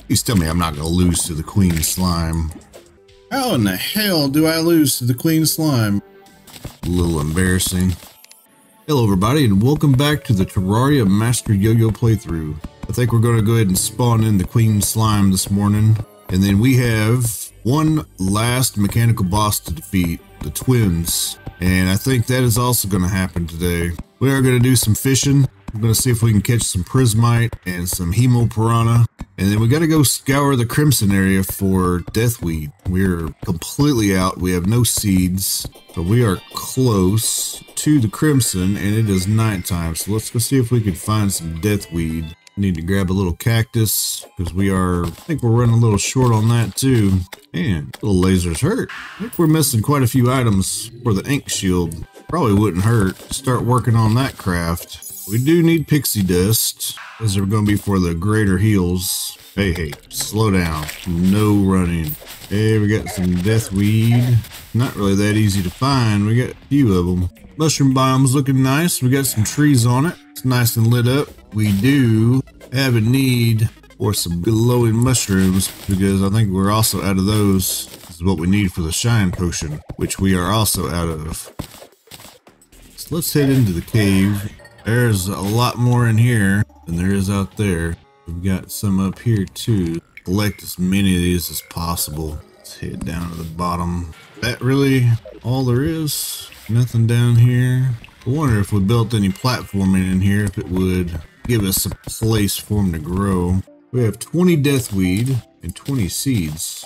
Please tell me I'm not going to lose to the queen slime. How in the hell do I lose to the queen slime? A little embarrassing. Hello everybody and welcome back to the Terraria Master Yo-Yo playthrough. I think we're going to go ahead and spawn in the queen slime this morning. And then we have one last mechanical boss to defeat, the twins. And I think that is also going to happen today. We are going to do some fishing. I'm going to see if we can catch some prismite and some hemo piranha. And then we got to go scour the crimson area for deathweed. We're completely out. We have no seeds. But we are close to the crimson and it is nighttime. So let's go see if we can find some deathweed. Need to grab a little cactus because I think we're running a little short on that too. And little lasers hurt. I think we're missing quite a few items for the ink shield. Probably wouldn't hurt to start working on that craft. We do need pixie dust. Those are going to be for the greater heals. Hey, slow down. No running. Hey, we got some deathweed. Not really that easy to find. We got a few of them. Mushroom biome's looking nice. We got some trees on it. It's nice and lit up. We do have a need for some glowing mushrooms because I think we're also out of those. This is what we need for the shine potion, which we are also out of. So let's head into the cave. There's a lot more in here than there is out there. We've got some up here too. Collect as many of these as possible. Let's head down to the bottom. That really all there is? Nothing down here. I wonder if we built any platforming in here, if it would give us a place for them to grow. We have 20 deathweed and 20 seeds.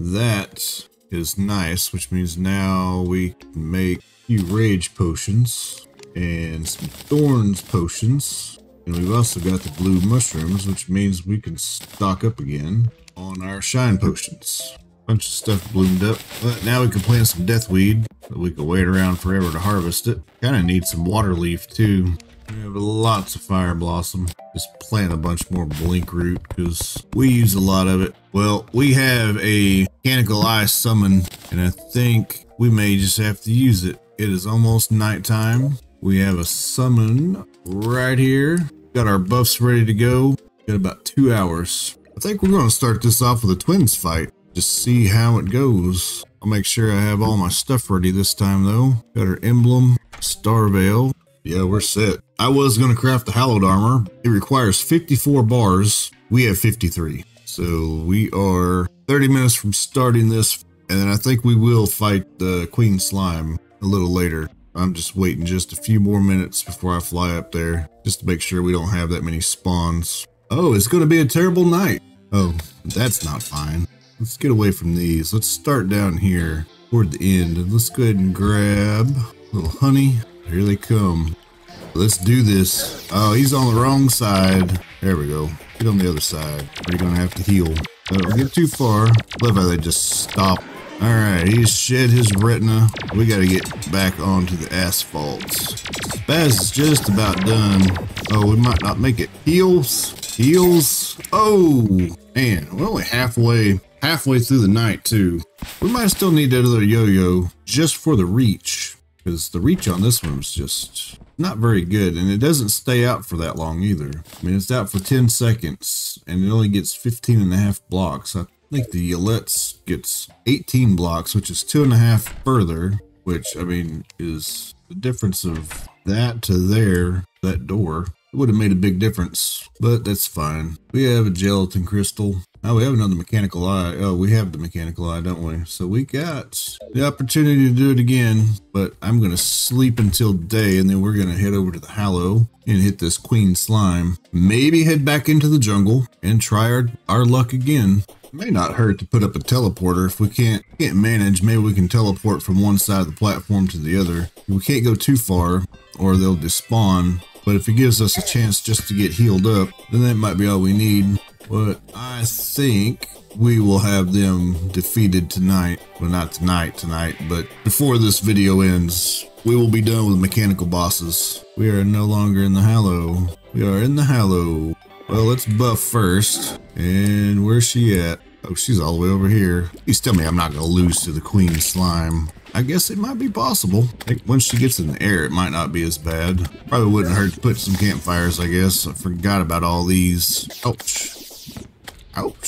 That is nice, which means now we can make a few rage potions and some thorns potions. And we've also got the blue mushrooms, which means we can stock up again on our shine potions. Bunch of stuff bloomed up, but now we can plant some deathweed, but we can wait around forever to harvest it. Kind of need some water leaf too. We have lots of fire blossom. Just plant a bunch more blink root because we use a lot of it. Well, we have a mechanical eye summon, and I think we may just have to use it. It is almost nighttime. We have a summon right here. Got our buffs ready to go. Got about 2 hours. I think we're going to start this off with a twins fight. Just see how it goes. I'll make sure I have all my stuff ready this time though. Got our emblem, star veil. Yeah, we're set. I was going to craft the hallowed armor. It requires 54 bars. We have 53. So we are 30 minutes from starting this. And then I think we will fight the queen slime a little later. I'm just waiting just a few more minutes before I fly up there, just to make sure we don't have that many spawns. Oh, it's going to be a terrible night. Oh, that's not fine. Let's get away from these. Let's start down here toward the end. And let's go ahead and grab a little honey. Here they come. Let's do this. Oh, he's on the wrong side. There we go. Get on the other side. We're going to have to heal. Don't get too far. Love how they just stop. Alright, he's shed his retina. We gotta get back onto the asphalt. Spaz is just about done. Oh, we might not make it. Heals. Oh, man, we're only halfway through the night too. We might still need that other yo-yo just for the reach, because the reach on this one is just not very good, and it doesn't stay out for that long either. I mean, it's out for 10 seconds, and it only gets 15.5 blocks. I think the Yelets gets 18 blocks, which is 2.5 further, which, I mean, is the difference of that to there, that door. It would have made a big difference, but that's fine. We have a gelatin crystal. Oh, we have another mechanical eye. Oh, we have the mechanical eye, don't we? So we got the opportunity to do it again, but I'm going to sleep until day, and then we're going to head over to the Hallow and hit this queen slime. Maybe head back into the jungle and try our luck again. It may not hurt to put up a teleporter. If we can't manage, maybe we can teleport from one side of the platform to the other. We can't go too far or they'll despawn, but if it gives us a chance just to get healed up, then that might be all we need. But I think we will have them defeated tonight. Well, not tonight, but before this video ends, we will be done with mechanical bosses. We are no longer in the Hallow. We are in the Hallow. Well, let's buff first. And where's she at? Oh, she's all the way over here. Please tell me I'm not going to lose to the queen slime. I guess it might be possible. I think once she gets in the air, it might not be as bad. Probably wouldn't hurt to put some campfires, I guess. I forgot about all these. Ouch. Ouch.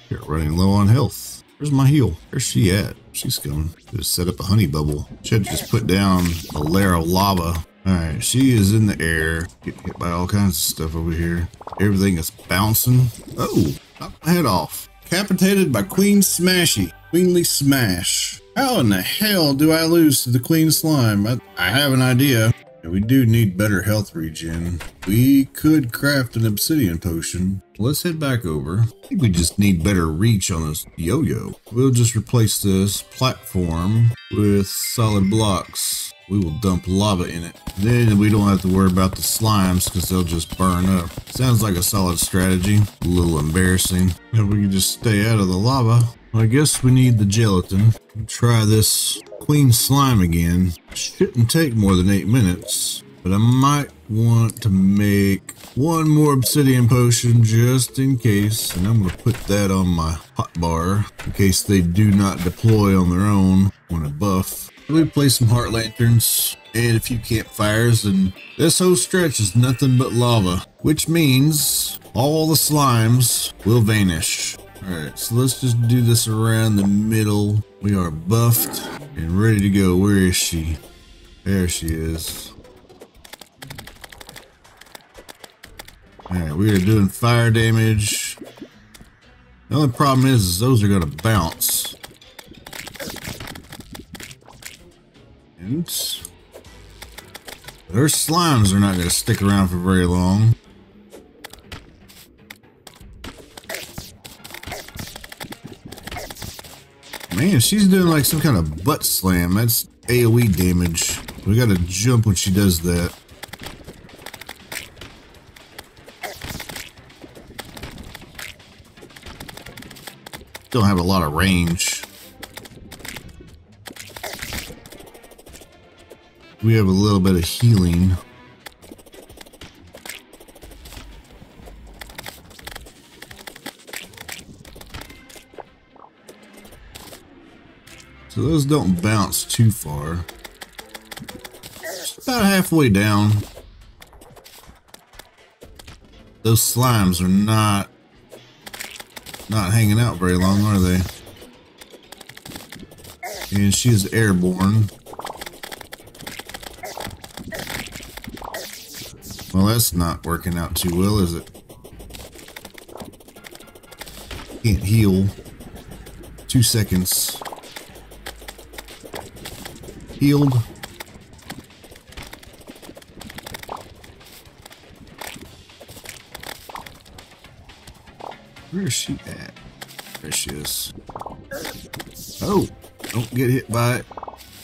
You're running low on health. Where's my heal? Where's she at? She's coming. Just set up a honey bubble. Should just put down a layer of lava. Alright, she is in the air. Getting hit by all kinds of stuff over here. Everything is bouncing. Oh, knocked my head off. Capitated by Queen Smashy. Queenly Smash. How in the hell do I lose to the Queen Slime? I have an idea. We do need better health regen. We could craft an obsidian potion. Let's head back over. I think we just need better reach on this yo-yo. We'll just replace this platform with solid blocks. We will dump lava in it. Then we don't have to worry about the slimes because they'll just burn up. Sounds like a solid strategy. A little embarrassing. If we can just stay out of the lava. Well, I guess we need the gelatin. Try this Queen Slime again. Shouldn't take more than 8 minutes. But I might want to make one more obsidian potion just in case. And I'm going to put that on my hotbar in case they do not deploy on their own when I buff. We place some heart lanterns and a few campfires, and this whole stretch is nothing but lava, which means all the slimes will vanish. Alright, so let's just do this around the middle. We are buffed and ready to go. Where is she? There she is. Alright, we are doing fire damage. The only problem is those are going to bounce. And her slimes are not going to stick around for very long. Man, she's doing like some kind of butt slam. That's AoE damage. We got to jump when she does that. Don't have a lot of range. We have a little bit of healing. So those don't bounce too far. Just about halfway down. Those slimes are not hanging out very long, are they? And she is airborne. Well, that's not working out too well, is it? Can't heal. 2 seconds. Healed. Where is she at? There she is. Oh, don't get hit by it.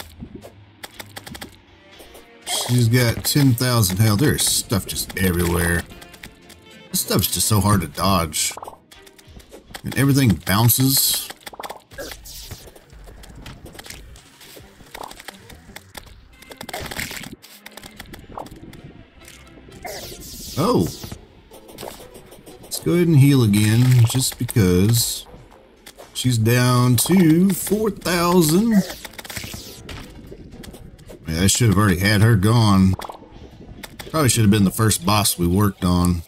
She's got 10,000 health. There's stuff just everywhere. This stuff's just so hard to dodge. And everything bounces. Oh. Let's go ahead and heal again, just because. She's down to 4,000. I should have already had her gone. Probably should have been the first boss we worked on.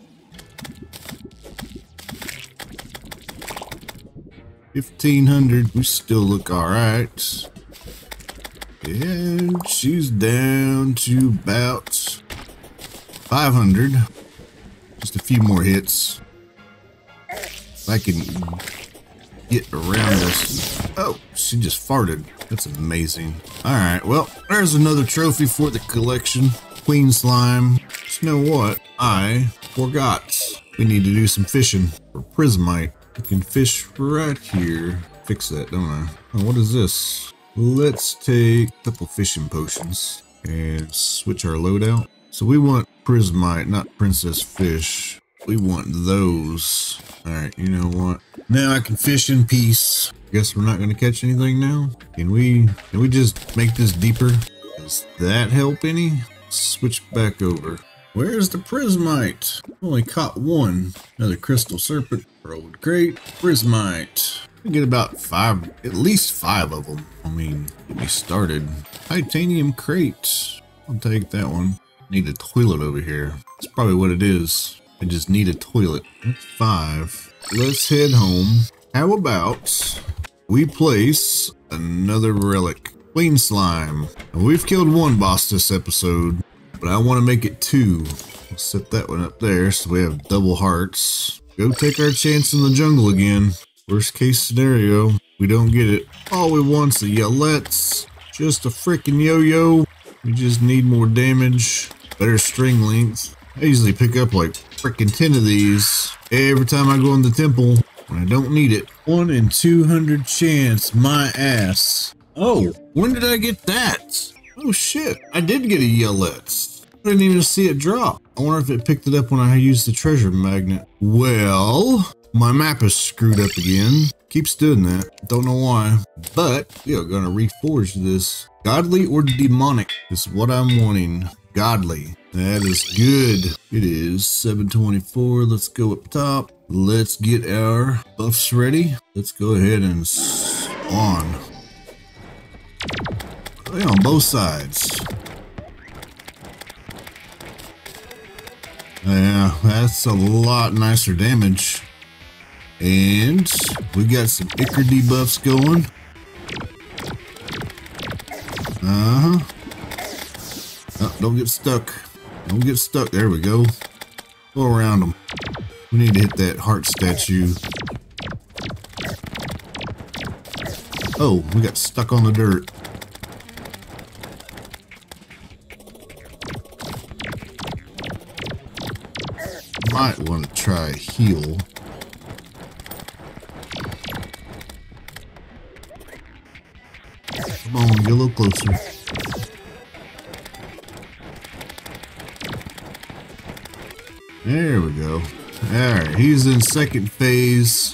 $1,500. We still look alright. And she's down to about 500. Just a few more hits. If I can get around this. Oh, she just farted. That's amazing. Alright, well, there's another trophy for the collection. Queen Slime. But you know what? I forgot. We need to do some fishing for prismite. We can fish right here. Fix that, don't I? Oh, what is this? Let's take a couple fishing potions and switch our loadout. So we want prismite, not princess fish. We want those. Alright, you know what? Now I can fish in peace. Guess we're not going to catch anything now. Can we just make this deeper? Does that help any? Switch back over. Where's the prismite? Only caught one. Another crystal serpent. Rolled crate. Prismite. We get about 5, at least 5 of them. I mean, get me started. Titanium crate. I'll take that one. Need a toilet over here. That's probably what it is. I just need a toilet. That's 5. let's head home. How about we place another relic? Queen slime. Now, we've killed one boss this episode, but I want to make it 2. I'll set that one up there so we have double hearts. Go take our chance in the jungle again. Worst case scenario, we don't get it. All we want's a Yelets. Just a freaking yo-yo. We just need more damage, better string length. I usually pick up like freaking 10 of these every time I go in the temple when I don't need it. 1 in 200 chance, my ass. Oh, when did I get that? Oh shit, I did get a Yelets. I didn't even see it drop. I wonder if it picked it up when I used the treasure magnet. Well, my map is screwed up again. Keeps doing that. Don't know why. But we are gonna reforge this. Godly or demonic is what I'm wanting. Godly. That is good. It is 724. Let's go up top. Let's get our buffs ready. Let's go ahead and spawn. Play on both sides. Yeah, that's a lot nicer damage. And we got some Ichor debuffs going. Oh, don't get stuck. Don't get stuck. There we go. Go around them. We need to hit that heart statue. Oh, we got stuck on the dirt. Might want to try a heal. Come on, get a little closer. There we go. Alright, he's in second phase.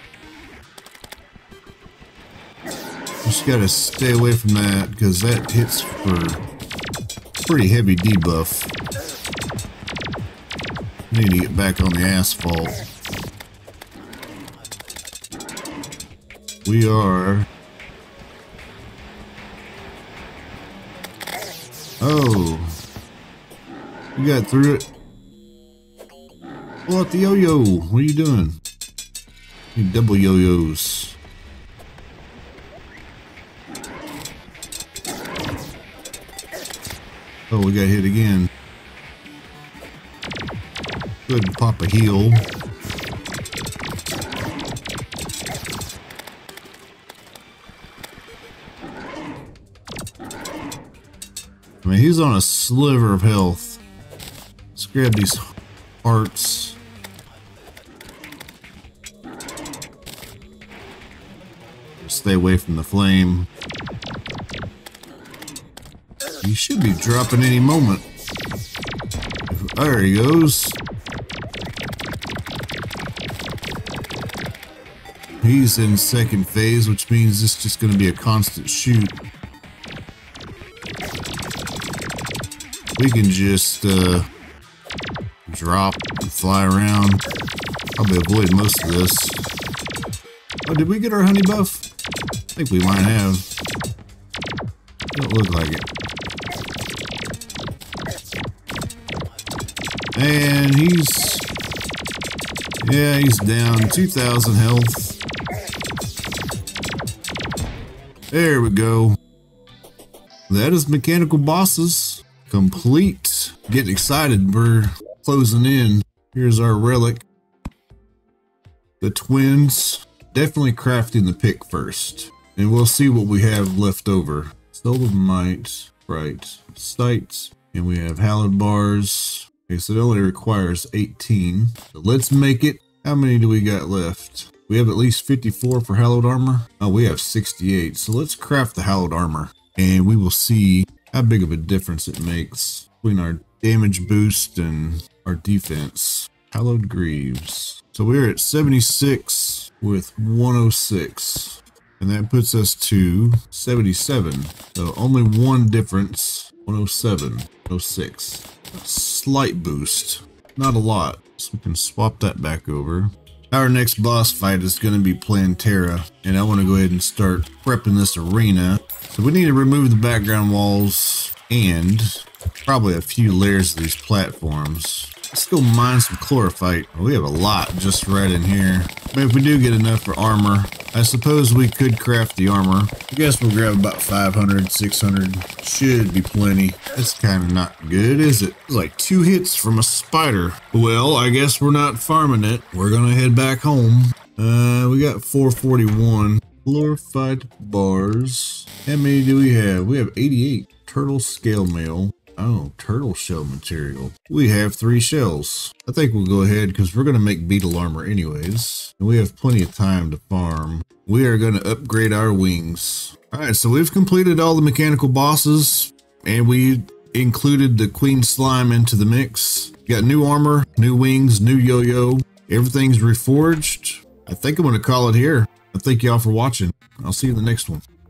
Just gotta stay away from that because that hits for pretty heavy debuff. Need to get back on the asphalt. We are... Oh. You got through it. Pull out the yo-yo. What are you doing? Need double yo-yos. Oh, we got hit again. Good, pop a heal. I mean, he's on a sliver of health. Let's grab these hearts. Stay away from the flame. He should be dropping any moment. There he goes. He's in second phase, which means it's just going to be a constant shoot. We can just drop and fly around. Probably avoid most of this. Oh, did we get our honey buff? I think we might have. Don't look like it. And he's down 2,000 health. There we go. That is mechanical bosses complete. Getting excited. We're closing in. Here's our relic. The twins. Definitely crafting the pick first. And we'll see what we have left over. Soul of Might. Right. Sight. And we have hallowed bars. Okay, so it only requires 18. So let's make it. How many do we got left? We have at least 54 for hallowed armor. Oh, we have 68. So let's craft the hallowed armor. And we will see how big of a difference it makes between our damage boost and our defense. Hallowed greaves. So we're at 76 with 106. And that puts us to 77. So only one difference. 107. 106. A slight boost. Not a lot. So we can swap that back over. Our next boss fight is going to be Plantera, and I want to go ahead and start prepping this arena. So we need to remove the background walls and probably a few layers of these platforms. Let's go mine some chlorophyte. We have a lot just right in here. But if we do get enough for armor, I suppose we could craft the armor. I guess we'll grab about 500, 600. Should be plenty. That's kind of not good, is it? It's like 2 hits from a spider. Well, I guess we're not farming it. We're gonna head back home. We got 441. Chlorophyte bars. How many do we have? We have 88. Turtle scale mail. Oh, turtle shell material. We have 3 shells. I think we'll go ahead because we're going to make beetle armor anyways. And we have plenty of time to farm. We are going to upgrade our wings. Alright, so we've completed all the mechanical bosses. And we included the queen slime into the mix. Got new armor, new wings, new yo-yo. Everything's reforged. I think I'm going to call it here. I thank y'all for watching. I'll see you in the next one.